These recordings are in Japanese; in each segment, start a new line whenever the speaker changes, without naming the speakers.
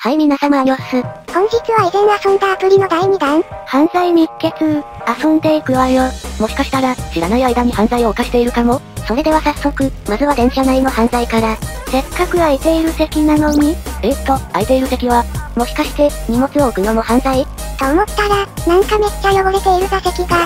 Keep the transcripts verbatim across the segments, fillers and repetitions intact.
はい皆様アニョッス。
本日は以前遊んだアプリのだいにだん。
犯罪密結、遊んでいくわよ。もしかしたら、知らない間に犯罪を犯しているかも。それでは早速、まずは電車内の犯罪から。
せっかく空いている席なのに。
えーっと、空いている席は、もしかして、荷物を置くのも犯罪
と思ったら、なんかめっちゃ汚れている座席が。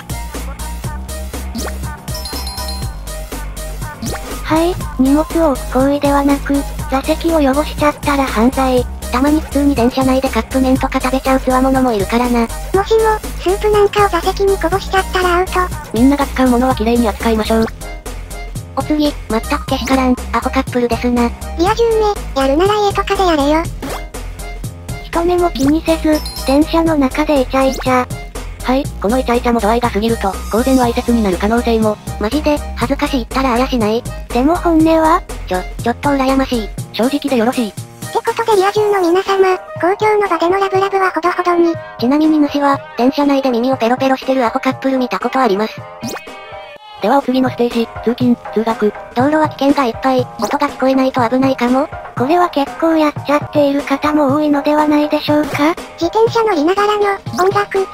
はい、荷物を置く行為ではなく、座席を汚しちゃったら犯罪。たまに普通に電車内でカップ麺とか食べちゃう強者もいるからな。も
しも、スープなんかを座席にこぼしちゃったらアウト。
みんなが使うものは綺麗に扱いましょう。お次、全くけしからん、アホカップルですな。
リア充め、やるなら家とかでやれよ。
人目も気にせず、電車の中でイチャイチャ。はい、このイチャイチャも度合いが過ぎると、公然わいせつになる可能性も。マジで、恥ずかしいったらあやしない。
でも本音は
ちょ、ちょっと羨ましい。正直でよろしい。
ってことでリア充の皆様、公共の場でのラブラブはほどほどに。
ちなみに主は、電車内で耳をペロペロしてるアホカップル見たことあります。ではお次のステージ、通勤、通学。道路は危険がいっぱい、音が聞こえないと危ないかも。
これは結構やっちゃっている方も多いのではないでしょうか。自転車乗りながらの、音楽。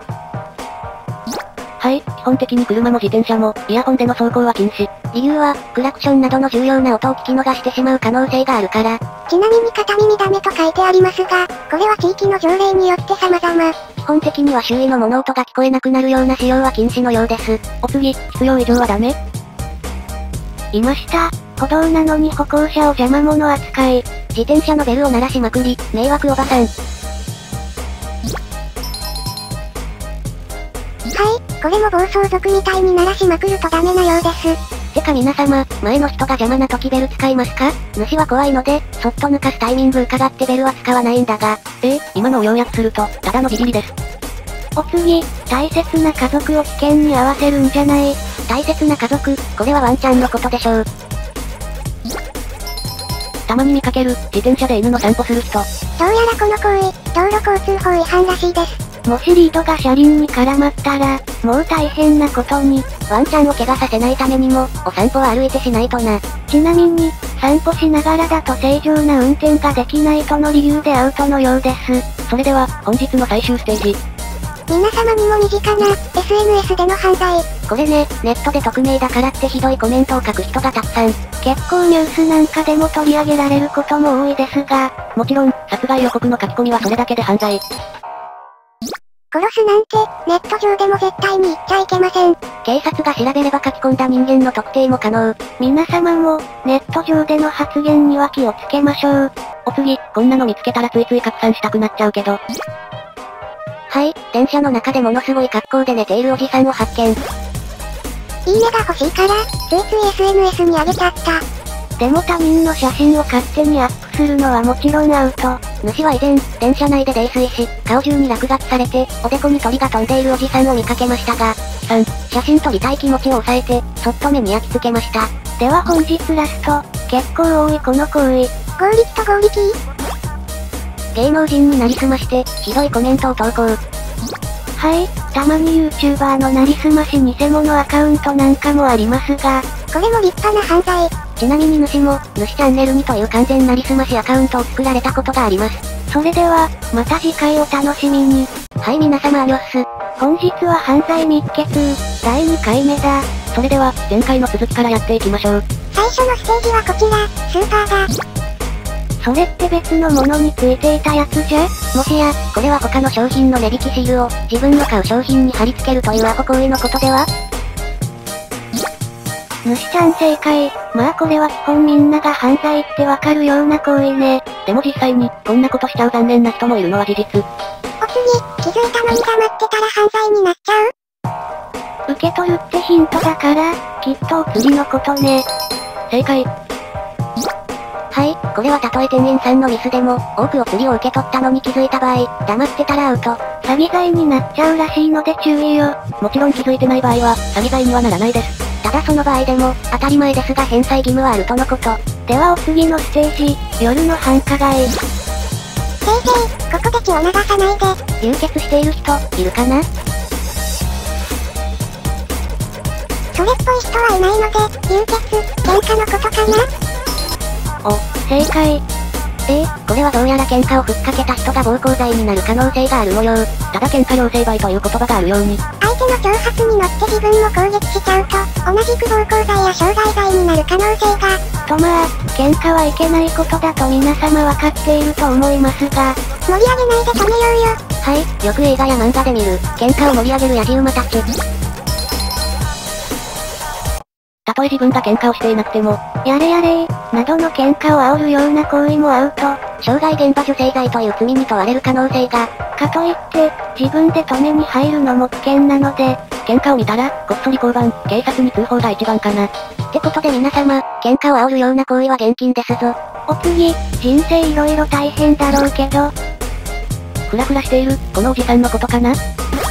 はい、基本的に車も自転車も、イヤホンでの走行は禁止。理由は、クラクションなどの重要な音を聞き逃してしまう可能性があるから。
ちなみに片耳ダメと書いてありますが、これは地域の条例によって様々。
基本的には周囲の物音が聞こえなくなるような使用は禁止のようです。お次、必要以上はダメ？
いました。歩道なのに歩行者を邪魔者扱い。
自転車のベルを鳴らしまくり、迷惑おばさん。
はい、これも暴走族みたいに鳴らしまくるとダメなようです。
てか皆様、前の人が邪魔な時ベル使いますか？主は怖いので、そっと抜かすタイミング伺ってベルは使わないんだが。えー、今のを要約すると、ただのビビりです。
お次、大切な家族を危険に合わせるんじゃない。
大切な家族、これはワンちゃんのことでしょう。たまに見かける、自転車で犬の散歩する人。ど
うやらこの行為、道路交通法違反らしいです。
もしリードが車輪に絡まったら、もう大変なことに。ワンちゃんを怪我させないためにも、お散歩は歩いてしないとな。
ちなみに、散歩しながらだと正常な運転ができないとの理由でアウトのようです。
それでは、本日の最終ステージ。
皆様にも身近な、エスエヌエス での犯罪。
これね、ネットで匿名だからってひどいコメントを書く人がたくさん。
結構ニュースなんかでも取り上げられることも多いですが、
もちろん、殺害予告の書き込みはそれだけで犯罪。
殺すなんて、ネット上でも絶対に言っちゃいけません。
警察が調べれば書き込んだ人間の特定も可能。
皆様も、ネット上での発言には気をつけましょう。
お次、こんなの見つけたらついつい拡散したくなっちゃうけど。はい、電車の中でものすごい格好で寝ているおじさんを発見。
いいねが欲しいから、ついつい エスエヌエス に上げちゃった。でも他人の写真を勝手にアップするのはもちろんアウト。
主は以前、電車内で泥酔し、顔中に落書きされて、おでこに鳥が飛んでいるおじさんを見かけましたが、さん、写真撮りたい気持ちを抑えて、そっと目に焼き付けました。
では本日ラスト、結構多いこの行為。合力と合力？
芸能人になりすまして、ひどいコメントを投稿。
はい、たまに YouTuber のなりすまし偽物アカウントなんかもありますが、これも立派な犯罪。
ちなみに主も、主チャンネルにという完全なりすましアカウントを作られたことがあります。
それでは、また次回お楽しみに。
はい皆様アニョッス。
本日は犯罪密結、だいにかいめだ。
それでは、前回の続きからやっていきましょう。
最初のステージはこちら、スーパーが。それって別のものについていたやつじゃ？
もしや、これは他の商品の値引きシールを、自分の買う商品に貼り付けるというアホ行為のことでは？
主ちゃん正解。まあこれは基本みんなが犯罪ってわかるような行為ね。
でも実際に、こんなことしちゃう残念な人もいるのは事実。
お次、気づいたのに黙ってたら犯罪になっちゃう？受け取るってヒントだから、きっとお釣りのことね。
正解。はい、これはたとえ店員さんのミスでも、多くお釣りを受け取ったのに気づいた場合、黙ってたらアウト。
詐欺罪になっちゃうらしいので注意よ。
もちろん気づいてない場合は、詐欺罪にはならないです。ただその場合でも、当たり前ですが返済義務はあるとのこと。
ではお次のステージ、夜の繁華街。せいせい、ここで血を流さないで。
流血している人、いるかな？
それっぽい人はいないので、流血、喧嘩のことかな？
お、正解。 ええー、これはどうやら喧嘩をふっかけた人が暴行罪になる可能性がある模様。ただ喧嘩両成敗という言葉があるように。
相手の挑発に乗って自分も攻撃しちゃうと、同じく暴行罪や傷害罪になる可能性が。
とまあ、喧嘩はいけないことだと皆様わかっていると思いますが、
盛り上げないで止めようよ。
はい、よく映画や漫画で見る、喧嘩を盛り上げるヤジ馬たち。たとえ自分が喧嘩をしていなくても、やれやれー、などの喧嘩を煽るような行為もアウト。傷害現場女性罪という罪に問われる可能性が。かといって、自分で止めに入るのも危険なので、喧嘩を見たら、こっそり交番、警察に通報が一番かな。ってことで皆様、喧嘩を煽るような行為は厳禁ですぞ。
お次、人生いろいろ大変だろうけど。
ふらふらしている、このおじさんのことかな？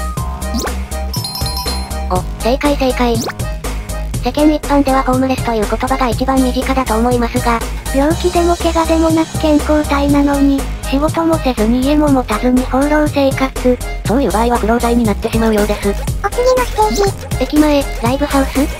お、正解正解。世間一般ではホームレスという言葉が一番身近だと思いますが、
病気でも怪我でもなく健康体なのに、仕事もせずに家も持たずに放浪生活。
そういう場合は不老罪になってしまうようです。
お次のステージ。
駅前、ライブハウス？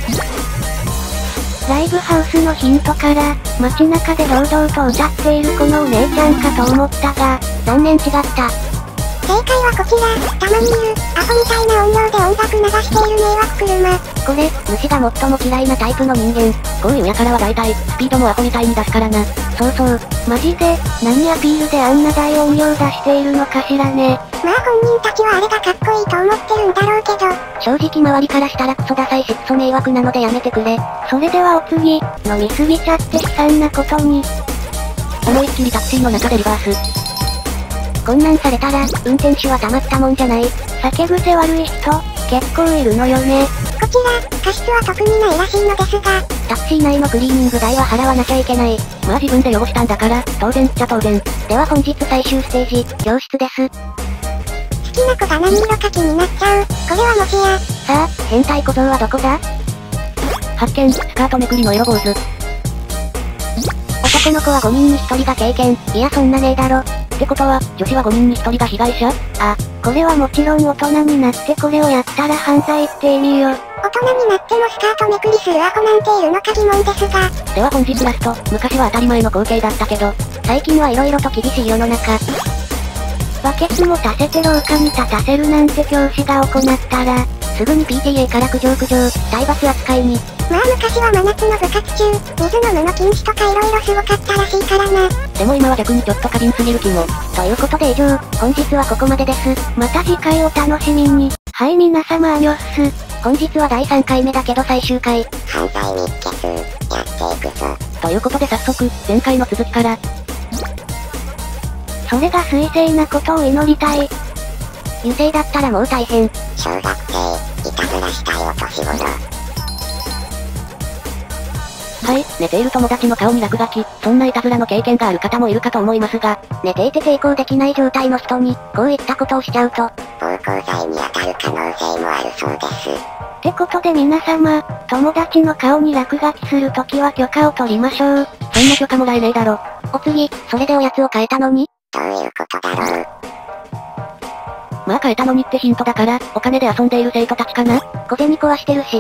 ライブハウスのヒントから、街中で堂々と歌っているこのお姉ちゃんかと思ったが、
残念違った。
正解はこちら、たまにいる、アホみたいな音量で音楽流している迷惑車。
これ、虫が最も嫌いなタイプの人間。こういうやからは大体、スピードもアホみたいに出すからな。そうそう。
マジで、何アピールであんな大音量出しているのかしらね。まあ本人たちはあれがかっこいいと思ってるんだろうけど。
正直周りからしたらクソダサいしクソ迷惑なのでやめてくれ。
それではお次、飲みすぎちゃって悲惨なことに。
思いっきりタクシーの中でリバース。こんなんされたら、運転手はたまったもんじゃない。
酒癖悪い人、結構いるのよね。こちら、過失は特にないらしいのですが、
タクシー内のクリーニング代は払わなきゃいけない。まあ自分で汚したんだから、当然っちゃ当然。では本日最終ステージ、教室です。
好きな子が何色か気になっちゃう。これはもしや。
さあ、変態小僧はどこだ？発見、スカートめくりの色坊主。男の子はごにんにひとりが経験。いやそんなねえだろ。ってことは、女子はごにんにひとりが被害者？
あ、これはもちろん大人になってこれをやったら犯罪って意味よ。大人になってもスカートめくりするアホなんているのか疑問ですが。
では本日ラスト、昔は当たり前の光景だったけど、最近は色々と厳しい世の中。
バケツも足せて廊下に立たせるなんて教師が行ったら、
すぐに ピーティーエー から苦情苦情、体罰扱いに。
まあ昔は真夏の部活中、水飲むの禁止とか色々すごかったらしいからな。
でも今は逆にちょっと過敏すぎる気も。ということで以上、本日はここまでです。
また次回お楽しみに。はい皆様アニョッス。
本日はだいさんかいめだけど最終回。
犯罪密結、やっていくぞ。
ということで早速、前回の続きから。
それが水星なことを祈りたい。
油性だったらもう大変。
小学生、いたずらしたいお年頃。
はい、寝ている友達の顔に落書き、そんないたずらの経験がある方もいるかと思いますが、寝ていて抵抗できない状態の人に、こういったことをしちゃうと、
暴行罪に当たる可能性もあるそうです。ってことで皆様、友達の顔に落書きするときは許可を取りましょう。
そんな許可もらえねえだろ。お次、それでおやつを変えたのに？
どういうことだろう。
まあ変えたのにってヒントだから、お金で遊んでいる生徒たちかな？小銭壊してるし。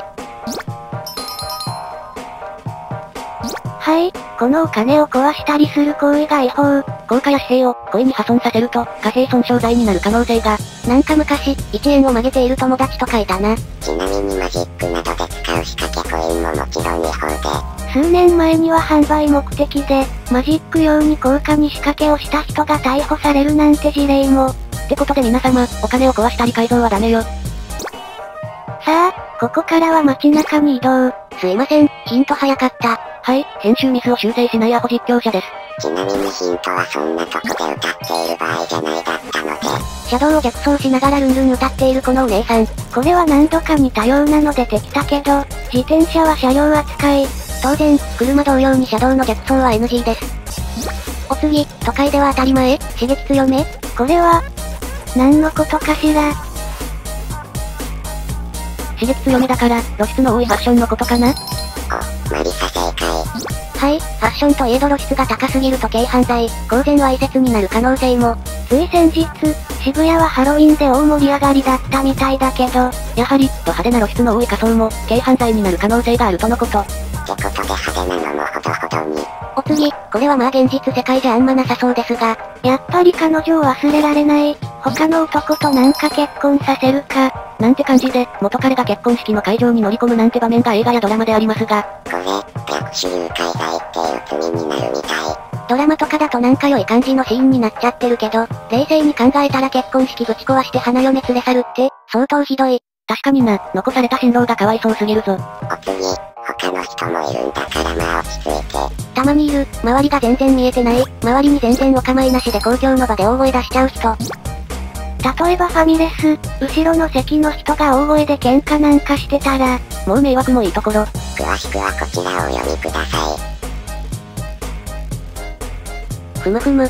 はい、このお金を壊したりする行為が違法。
硬貨や紙幣を故意に破損させると、貨幣損傷罪になる可能性が。なんか昔、いちえんを曲げている友達とかいたな。
ちなみにマジックなどで使う仕掛けコインももちろん違法で。数年前には販売目的で、マジック用に硬貨に仕掛けをした人が逮捕されるなんて事例も。
ってことで皆様、お金を壊したり改造はダメよ。
さあ、ここからは街中に移動。
すいません、ヒント早かった。はい、編集ミスを修正しないアホ実況者です。
ちなみにヒントはそんなとこで歌っている場合じゃないだったので。
車道を逆走しながらルンルン歌っているこのお姉さん。
これは何度か似たようなの出てきたけど、自転車は車両扱い。
当然、車同様に車道の逆走は エヌジー です。お次、都会では当たり前、刺激強め？
これは、何のことかしら。
刺激強めだから、露出の多いファッションのことかな？
お、マリサ正解。
はい、ファッションといえど露出が高すぎると軽犯罪、公然わいせつになる可能性も。
つい先日、渋谷はハロウィンで大盛り上がりだったみたいだけど、
やはり、ド派手な露出の多い仮装も、軽犯罪になる可能性があるとのこと。
ってことで派手なのもほどほどに。
お
次、これはまあ現実世界じゃあんまなさそうですが、
やっぱり彼女を忘れられない。他の男となんか結婚させるか。
なんて感じで、元彼が結婚式の会場に乗り込むなんて場面が映画やドラマでありますが、
これ、逆手誘拐罪っていう罪になるみたい。ドラマとかだとなんか良い感じのシーンになっちゃってるけど、冷静に考えたら結婚式ぶち壊して花嫁連れ去るって、相当ひどい。
確かにな、残された新郎がかわいそうすぎるぞ。
お次、他の人もいるんだからまあ落ち着いて。たまにいる、周りが全然見えてない、周りに全然お構いなしで公共の場で大声出しちゃう人。
例えばファミレス、後ろの席の人が大声で喧嘩なんかしてたら、
もう迷惑もいいところ。
詳しくはこちらをお読みください。ふむふむ。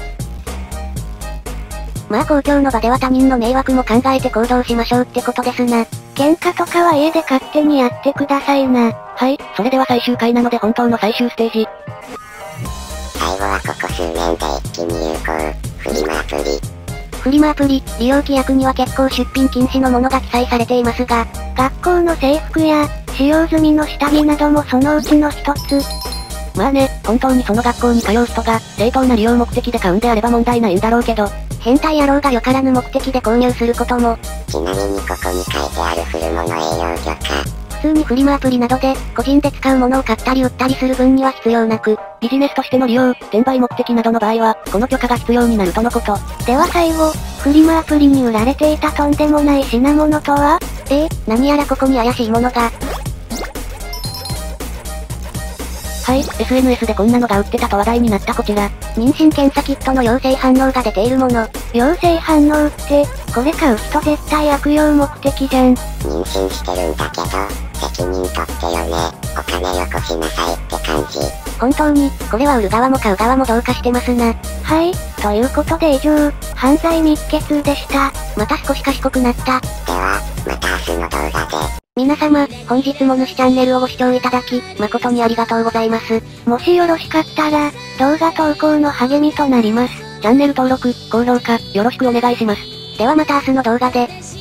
まあ公共の場では他人の迷惑も考えて行動しましょうってことですな。
喧嘩とかは家で勝手にやってくださいな。
はい、それでは最終回なので本当の最終ステージ。
最後はここ数年で一気に有効、フリマアプリ。フリマアプリ、利用規約には結構出品禁止のものが記載されていますが、
学校の制服や、使用済みの下着などもそのうちの一つ。
まあね、本当にその学校に通う人が、正当な利用目的で買うんであれば問題ないんだろうけど、
変態野郎がよからぬ目的で購入することも。ちなみにここに書いてあるフルモノ営業許可。普通にフリマアプリなどで、個人で使うものを買ったり売ったりする分には必要なく、
ビジネスとしての利用、転売目的などの場合は、この許可が必要になるとのこと。
では最後、フリマアプリに売られていたとんでもない品物とは？
えー、何やらここに怪しいものが。
はい、エスエヌエス でこんなのが売ってたと話題になったこちら。
妊娠検査キットの陽性反応が出ているもの。
陽性反応って、これ買う人絶対悪用目的じゃん。
妊娠してるんだけど、責任取ってよね。お金よこしなさいって感じ。本当に、これは売る側も買う側もどうかしてますな。
はい、ということで以上、犯罪密結でした。
また少し賢くなった。では、また明日の動画で。皆様、本日も主チャンネルをご視聴いただき、誠にありがとうございます。
もしよろしかったら、動画投稿の励みとなります。
チャンネル登録、高評価、よろしくお願いします。
ではまた明日の動画で。